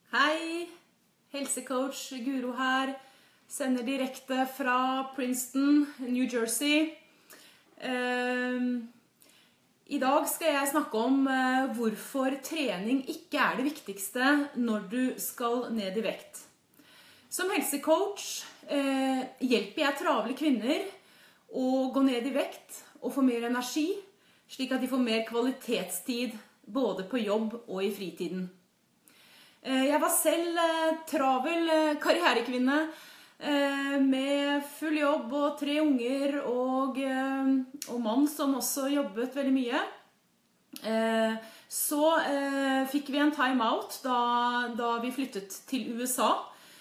Hei, helsecoach Guro her, sender direkte fra Princeton, New Jersey. I dag skal jeg snakke om hvorfor trening ikke er det viktigste når du skal ned i vekt. Som helsecoach hjelper jeg travle kvinner å gå ned i vekt og få mer energi, slik at de får mer kvalitetstid både på jobb og i fritiden. Jeg var selv travel karrierekvinne med full jobb og 3 unger og mann som også jobbet veldig mye. Så fikk vi en time out da vi flyttet til USA.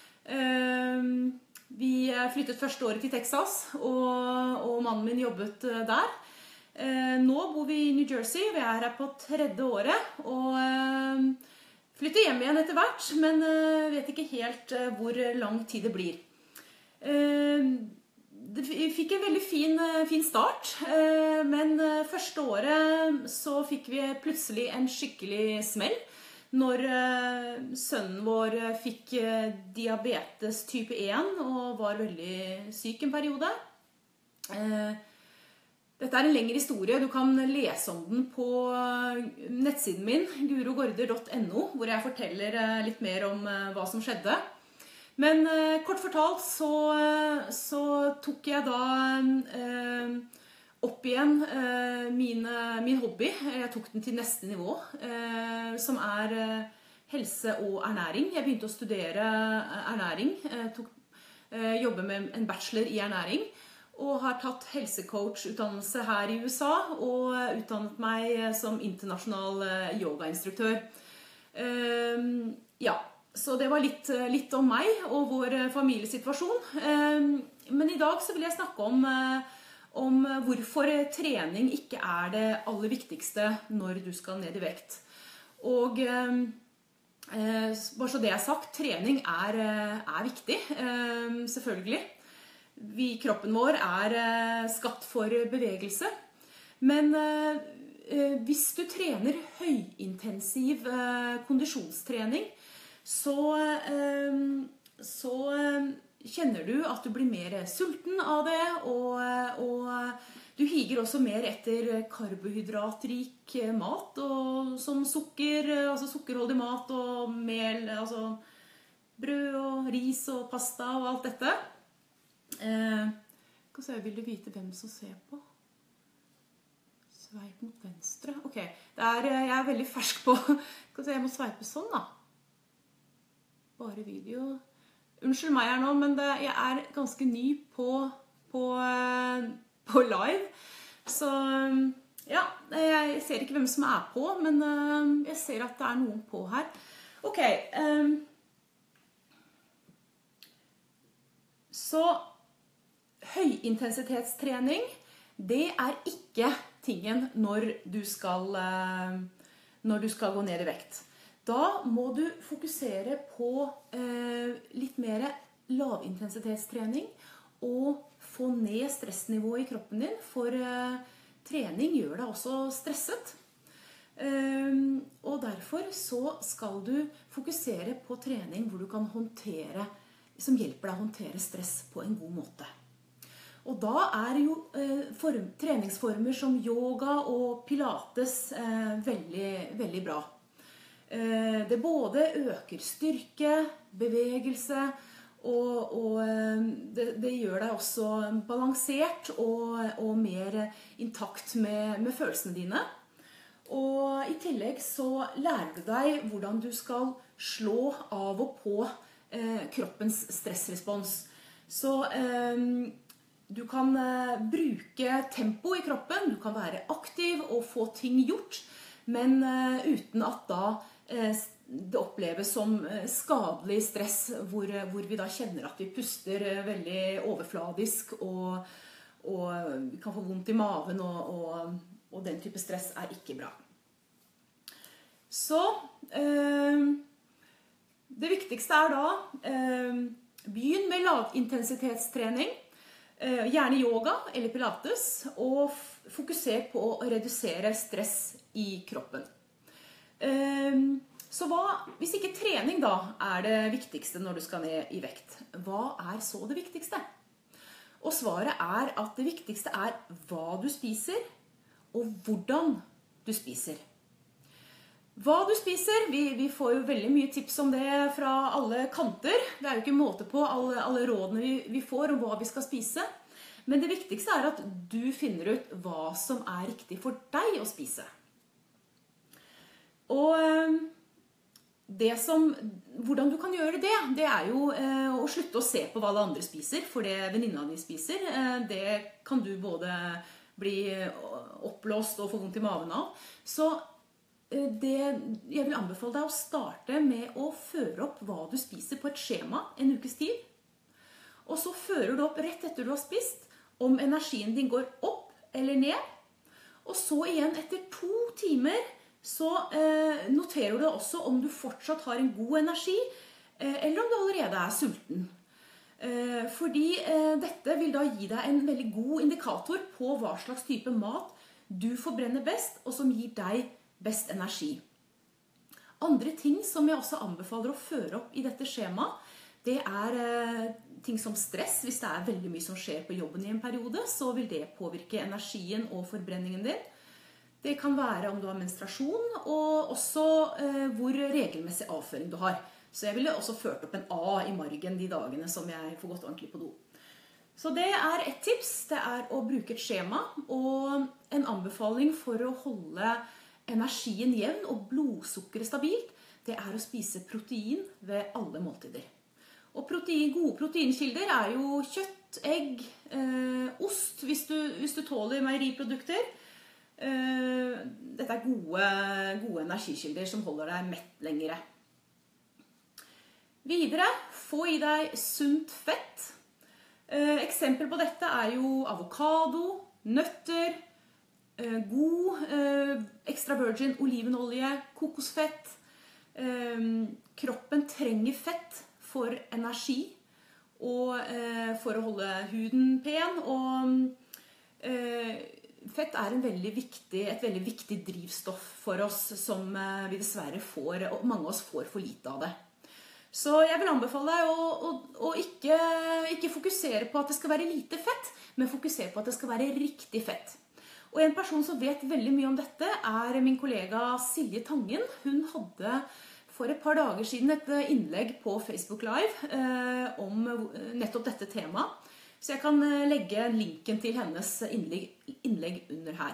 Vi flyttet første året til Texas, og mannen min jobbet der. Nå bor vi i New Jersey, vi er her på 3. året, og flytter hjem igjen etter hvert, men vet ikke helt hvor lang tid det blir. Vi fikk en veldig fin start, men første året så fikk vi plutselig en skikkelig smell når sønnen vår fikk diabetes type 1 og var veldig syk en periode. Dette er en lengre historie. Du kan lese om den på nettsiden min, gurogorder.no, hvor jeg forteller litt mer om hva som skjedde. Men kort fortalt så tok jeg da opp igjen min hobby. Jeg tok den til neste nivå, som er helse og ernæring. Jeg begynte å studere ernæring, jobbe med en bachelor i ernæring, og har tatt helsecoach-utdannelse her i USA, og utdannet meg som internasjonal yogainstruktør. Ja, så det var litt om meg og vår familiesituasjon. Men i dag så vil jeg snakke om hvorfor trening ikke er det aller viktigste når du skal ned i vekt. Og bare så det er sagt, trening er viktig, selvfølgelig. Kroppen vår er skapt for bevegelse, men hvis du trener høyintensiv kondisjonstrening, så kjenner du at du blir mer sulten av det, og du higer også mer etter karbohydratrik mat, som sukker, altså sukkerholdig mat og mel, altså brød og ris og pasta og alt dette. Vil du vite hvem som ser på? Sveip mot venstre. Ok, jeg er veldig fersk på. Jeg må sveipe sånn da. Bare video. Unnskyld meg her nå, men jeg er ganske ny på live. Så ja, jeg ser ikke hvem som er på, men jeg ser at det er noen på her. Ok, så høyintensitetstrening, det er ikke tingen når du skal gå ned i vekt. Da må du fokusere på litt mer lavintensitetstrening og få ned stressnivået i kroppen din, for trening gjør deg også stresset. Og derfor så skal du fokusere på trening hvor du kan som hjelper deg å håndtere stress på en god måte. Og da er jo treningsformer som yoga og pilates veldig, veldig bra. Det både øker styrke, bevegelse, og det gjør deg også balansert og mer intakt med følelsene dine. Og i tillegg så lærer du deg hvordan du skal slå av og på kroppens stressrespons. Så du kan bruke tempo i kroppen, du kan være aktiv og få ting gjort, men uten at da det oppleves som skadelig stress, hvor vi da kjenner at vi puster veldig overfladisk, og vi kan få vondt i maven, og den type stress er ikke bra. Så det viktigste er da, begynn med lavintensitetstrening, gjerne yoga eller pilates, og fokuser på å redusere stress i kroppen. Så hvis ikke trening da det viktigste når du skal ned i vekt, hva så det viktigste? Og svaret at det viktigste hva du spiser, og hvordan du spiser. Hva du spiser, vi får jo veldig mye tips om det fra alle kanter. Det jo ikke måte på alle rådene vi får om hva vi skal spise. Men det viktigste at du finner ut hva som riktig for deg å spise. Og hvordan du kan gjøre det jo å slutte å se på hva alle andre spiser, for det venninna di spiser, det kan du både bli oppblåst og få vondt i maven av. Så jeg vil anbefale deg å starte med å føre opp hva du spiser på et skjema en ukes tid. Og så fører du opp rett etter du har spist, om energien din går opp eller ned. Og så igjen etter 2 timer, så noterer du også om du fortsatt har en god energi, eller om du allerede sulten. Fordi dette vil da gi deg en veldig god indikator på hva slags type mat du forbrenner best, og som gir deg best energi. Andre ting som jeg også anbefaler å føre opp i dette skjemaet, det ting som stress. Hvis det veldig mye som skjer på jobben i en periode, så vil det påvirke energien og forbrenningen din. Det kan være om du har menstruasjon, og også hvor regelmessig avføring du har. Så jeg ville også ført opp en A i margen de dagene som jeg får gått ordentlig på do. Så det et tips, det å bruke et skjema, og en anbefaling for å holde energien jevn og blodsukkeret stabilt, det å spise protein ved alle måltider. Og gode proteinkilder jo kjøtt, egg, ost, hvis du tåler meieriprodukter. Dette gode energikilder som holder deg mett lengre. Videre, få i deg sunt fett. Eksempel på dette jo avokado, nøtter, god extra virgin olivenolje, kokosfett. Kroppen trenger fett for energi og for å holde huden pen. Og fett et veldig viktig drivstoff for oss som vi dessverre får, og mange av oss får for lite av det. Så jeg vil anbefale deg å ikke fokusere på at det skal være lite fett, men fokusere på at det skal være riktig fett. Og en person som vet veldig mye om dette min kollega Silje Tangen. Hun hadde for et par dager siden et innlegg på Facebook Live om nettopp dette temaet. Så jeg kan legge linken til hennes innlegg under her.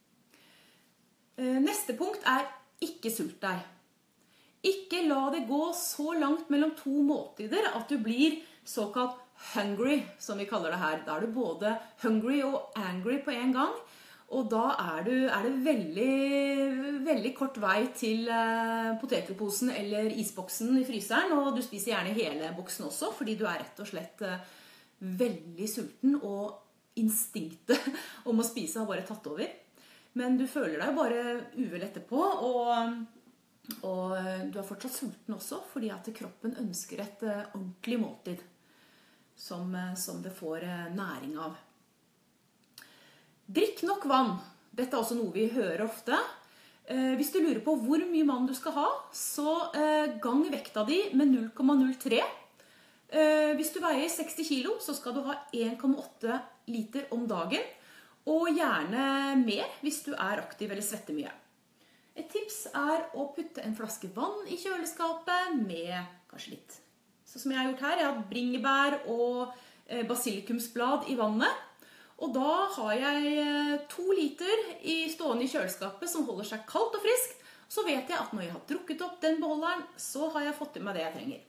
Neste punkt ikke sult deg. Ikke la det gå så langt mellom 2 måltider at du blir såkalt hungry, som vi kaller det her. Da du både hungry og angry på en gang. Og da det veldig kort vei til potetposen eller isboksen i fryseren, og du spiser gjerne hele boksen også, fordi du rett og slett veldig sulten, og instinktet om å spise har bare tatt over. Men du føler deg bare uvel etterpå, og du fortsatt sulten også, fordi at kroppen ønsker et ordentlig måltid, som det får næring av. Drikk nok vann. Dette også noe vi hører ofte. Hvis du lurer på hvor mye vann du skal ha, så gang vekta di med 0,03. Hvis du veier 60 kilo, så skal du ha 1,8 liter om dagen, og gjerne mer hvis du aktiv eller svetter mye. Et tips å putte en flaske vann i kjøleskapet med kanskje litt, sånn som jeg har gjort her. Jeg har bringebær og basilikumsblad i vannet. Og da har jeg 2 liter stående i kjøleskapet som holder seg kaldt og friskt. Så vet jeg at når jeg har drukket opp den beholderen, så har jeg fått i meg det jeg trenger.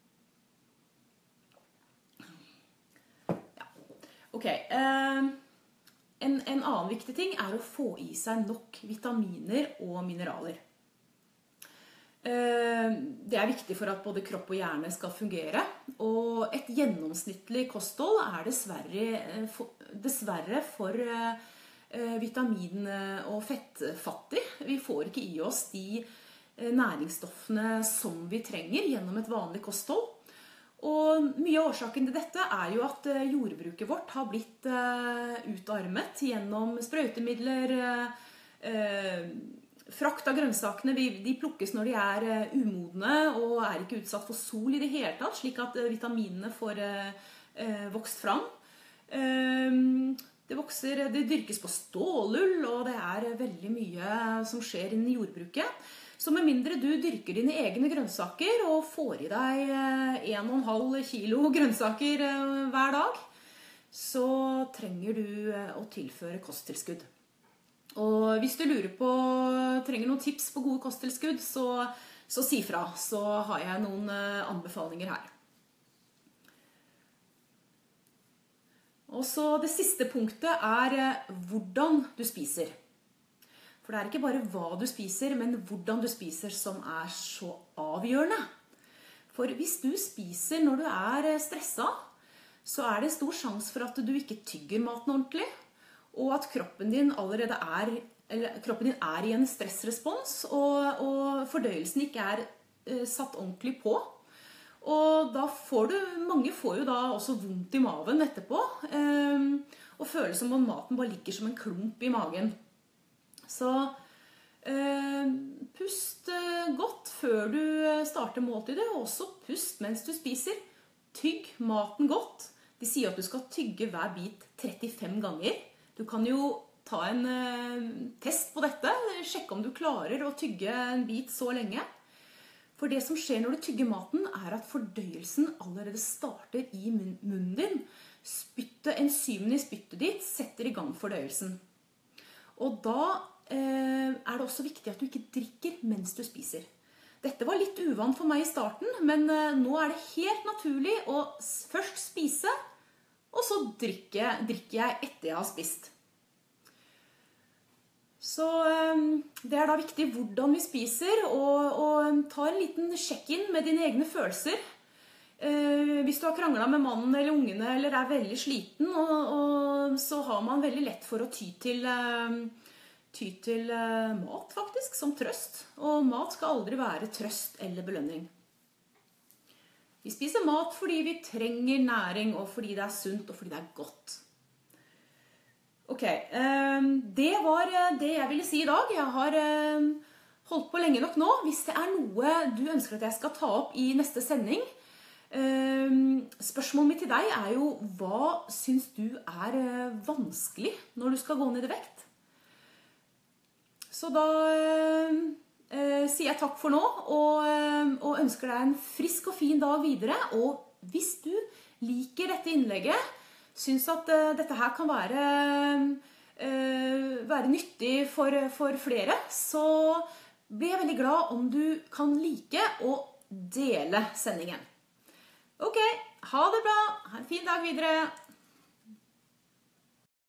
Ja. Ok. En annen viktig ting å få i seg nok vitaminer og mineraler. Det viktig for at både kropp og hjerne skal fungere, og et gjennomsnittlig kosthold dessverre for vitamin- og fettfattig. Vi får ikke i oss de næringsstoffene som vi trenger gjennom et vanlig kosthold. Og mye av årsaken til dette jo at jordbruket vårt har blitt utarmet gjennom sprøytemidler, frakt av grønnsakene, de plukkes når de er umodne og er ikke utsatt for sol i det hele tatt, slik at vitaminene får vokst fram. Det dyrkes på stålull, og det er veldig mye som skjer innen jordbruket. Så med mindre du dyrker dine egne grønnsaker og får i deg 1,5 kilo grønnsaker hver dag, så trenger du å tilføre kosttilskudd. Og hvis du lurer på, trenger noen tips på gode kosttilskudd, så si fra, så har jeg noen anbefalinger her. Og så det siste punktet er hvordan du spiser. For det er ikke bare hva du spiser, men hvordan du spiser som er så avgjørende. For hvis du spiser når du er stresset, så er det stor sjanse for at du ikke tygger maten ordentlig, og at kroppen din er i en stressrespons, og fordøyelsen ikke er satt ordentlig på. Og da mange får jo da også vondt i maven etterpå, og føler som om maten bare ligger som en klump i magen. Så pust godt før du starter måltidet, og også pust mens du spiser. Tygg maten godt. De sier at du skal tygge hver bit 35 ganger. Du kan jo ta en test på dette, sjekke om du klarer å tygge en bit så lenge. For det som skjer når du tygger maten, er at fordøyelsen allerede starter i munnen din. Enzymene i spyttet ditt setter i gang fordøyelsen. Og da er det også viktig at du ikke drikker mens du spiser. Dette var litt uvant for meg i starten, men nå er det helt naturlig å først spise, og så drikker jeg etter jeg har spist. Så det er da viktig hvordan vi spiser, og ta en liten sjekk-inn med dine egne følelser. Hvis du har kranglet med mannen eller ungene, eller er veldig sliten, så har man veldig lett for å ty til mat faktisk, som trøst. Og mat skal aldri være trøst eller belønning. Vi spiser mat fordi vi trenger næring, og fordi det er sunt, og fordi det er godt. Ok, det var det jeg ville si i dag. Jeg har holdt på lenge nok nå. Hvis det er noe du ønsker at jeg skal ta opp i neste sending, spørsmålet mitt til deg er jo, hva synes du er vanskelig når du skal gå ned i vekt? Så da sier jeg takk for nå, og ønsker deg en frisk og fin dag videre. Og hvis du liker dette innlegget, synes at dette her kan være nyttig for flere, så blir jeg veldig glad om du kan like og dele sendingen. Ok, ha det bra. Ha en fin dag videre.